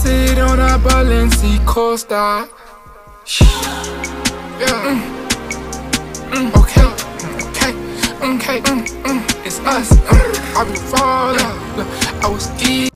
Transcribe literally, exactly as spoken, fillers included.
sit on a Balenci Costa. Yeah. Mm. Mm. Okay. Okay. Okay. Mm. Mm. It's us. Mm. I be falling. I was eating.